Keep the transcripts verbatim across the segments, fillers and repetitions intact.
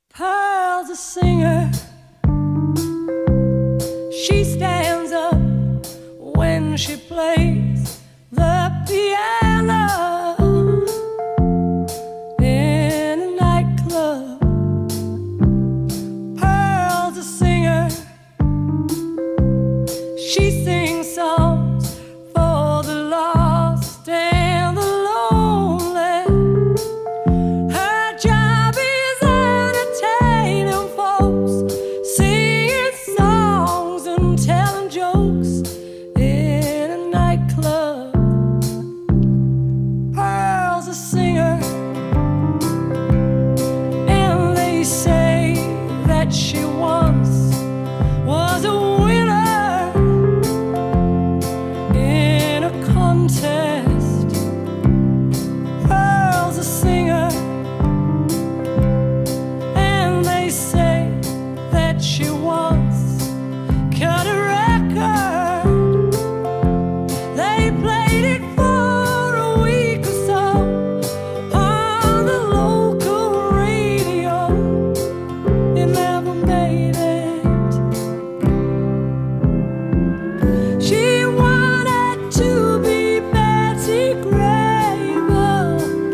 Pearl's a singer. She stands up when she plays the piano in a nightclub. Pearl's a singer. She sings songs for the lost and the lonely. Her job is entertaining folks, singing songs and telling jokes in a nightclub. Pearl's a singer, and they say that she once was a winner in a contest. Pearl's a singer, and they say that she once cut a record. They played it for a week or so on the local radio. It never made it. She wanted to be Betsy Grable,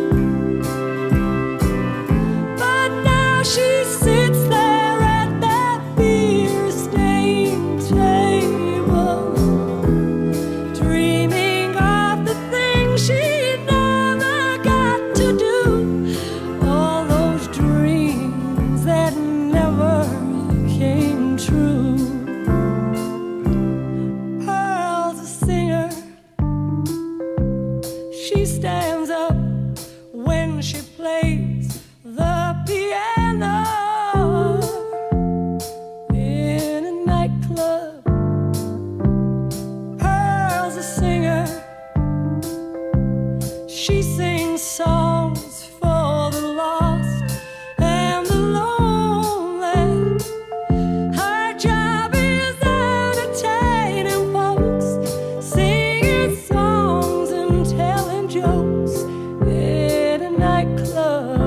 but now she sits there at that beer-stained table, dreaming of the things she never got to do, all those dreams that never came true. Pearl's a singer. She stands up when she plays the piano in a nightclub. Pearl's a singer. She sings songs for the lost and the lonely. Her job is entertaining folks, singing songs and telling jokes in a nightclub.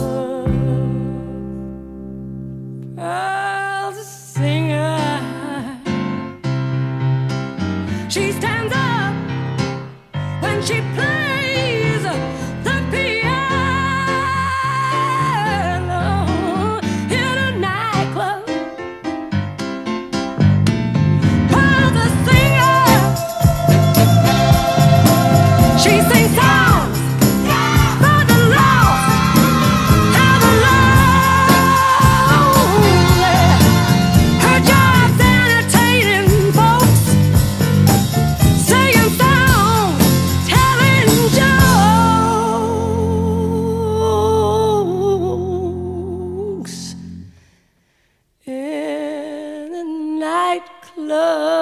Pearl's a singer. She stands up when she plays the piano in a nightclub. Pearl's a singer. She sings songs for the lost and the lonely. Her job's entertaining folks, singing songs, telling jokes in a nightclub.